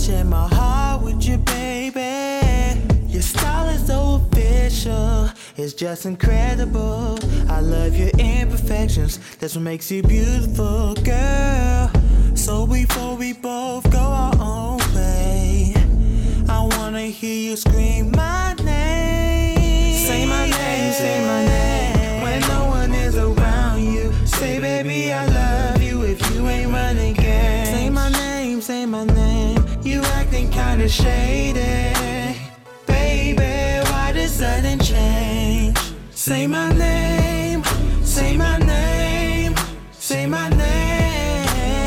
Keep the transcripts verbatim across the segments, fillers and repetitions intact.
share my heart with you, baby. Your style is so official, it's just incredible. I love your imperfections, that's what makes you beautiful, girl. So before we both go our own way, I wanna hear you scream my name. Say my name, say my name, when no one is around you. Say baby I love you if you ain't running game. Say my name, say my name, you acting kinda shady. Baby, why the sudden change? Say my name, say my name, say my name.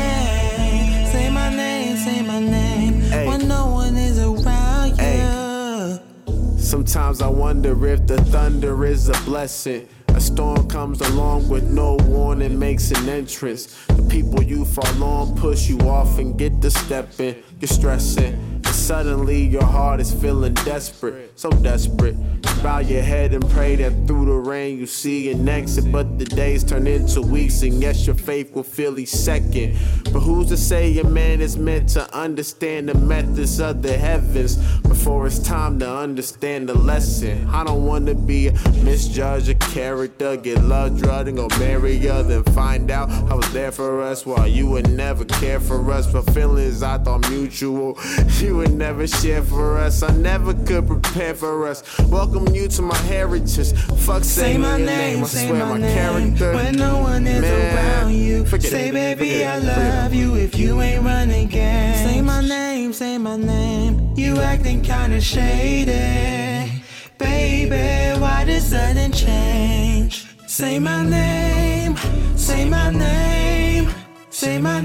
Say my name, say my name, ay, when no one is around you. Ay. Sometimes I wonder if the thunder is a blessing. A storm comes along with no warning, makes an entrance. The people you fall on push you off and get to stepping. You're stressing, and suddenly your heart is feeling desperate, so desperate. Bow your head and pray that through the rain you see an exit. But the days turn into weeks, and yes, your faith will feel each second. But who's to say a man is meant to understand the methods of the heavens before it's time to understand the lesson? I don't wanna be a misjudge of character, get love drugged and go marry her, then find out I was there for us while you would never care for us. But feelings I thought mutual, you would never share for us. I never could prepare for us. Welcome you to my heritage. Fuck say, say my name, name. I say swear my, my name character. When no one is man, around you. Say baby I love you if you ain't running game. Say my name, say my name, you acting kinda shady. Baby, why the sudden change? Say my name, say my name, say my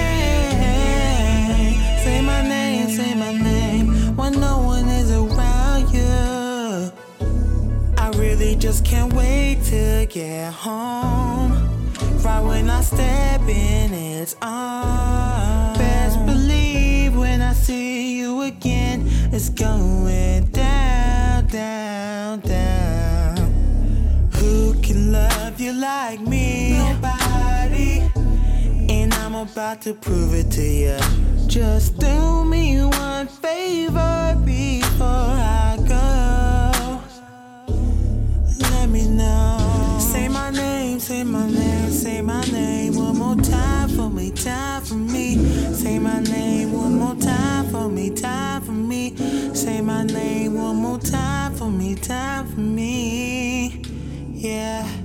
name. Say my name, say my name, when no one is around you. I really just can't wait to get home. Right when I step in, it's on. Best believe when I see you again, it's going down, down, down. Who can love you like me? Nobody. And I'm about to prove it to you. Just do me one favor before I go. Let me know. Say my name, say my name, say my name one more time for me, time for me. Say my name one more time for me, time for me. Say my name one more time for me, time for me. Yeah.